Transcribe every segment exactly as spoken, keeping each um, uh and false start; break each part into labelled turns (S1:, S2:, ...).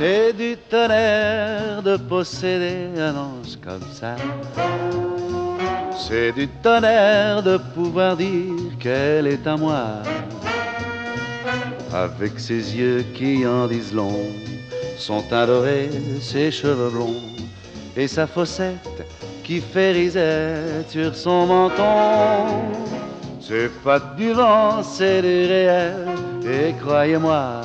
S1: C'est du tonnerre de posséder un ange comme ça. C'est du tonnerre de pouvoir dire qu'elle est à moi. Avec ses yeux qui en disent long, son teint doré, ses cheveux blonds et sa fossette qui fait risette sur son menton. C'est pas du vent, c'est du réel, et croyez-moi,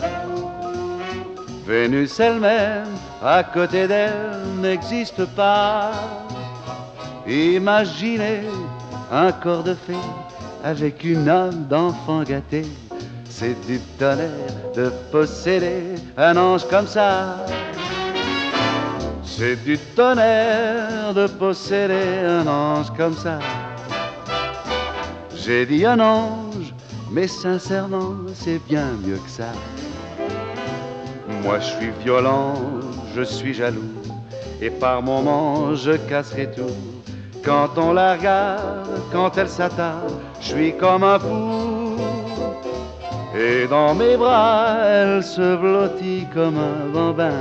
S1: Vénus elle-même, à côté d'elle, n'existe pas. Imaginez un corps de fée avec une âme d'enfant gâté. C'est du tonnerre de posséder un ange comme ça. C'est du tonnerre de posséder un ange comme ça. J'ai dit un ange, mais sincèrement, c'est bien mieux que ça. Moi je suis violent, je suis jaloux, et par moments je casserai tout. Quand on la regarde, quand elle s'attarde, je suis comme un fou. Et dans mes bras, elle se blottit comme un bambin.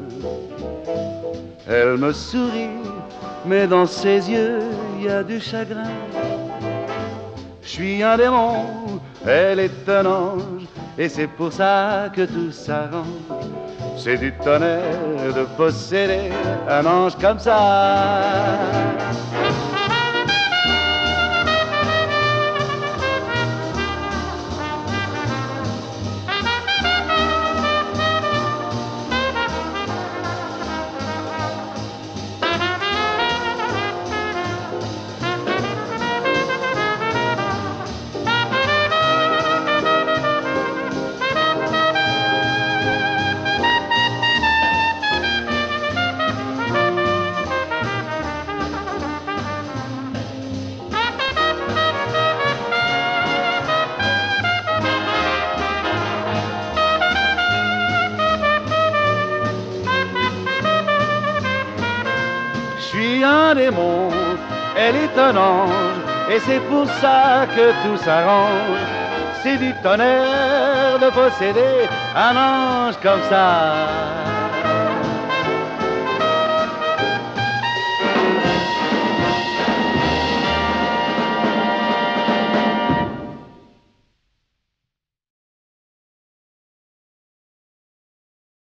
S1: Elle me sourit, mais dans ses yeux, il y a du chagrin. Je suis un démon, elle est un ange, et c'est pour ça que tout s'arrange. C'est du tonnerre de posséder un ange comme ça. Je suis un démon, elle est un ange, et c'est pour ça que tout s'arrange. C'est du tonnerre de posséder un ange comme ça.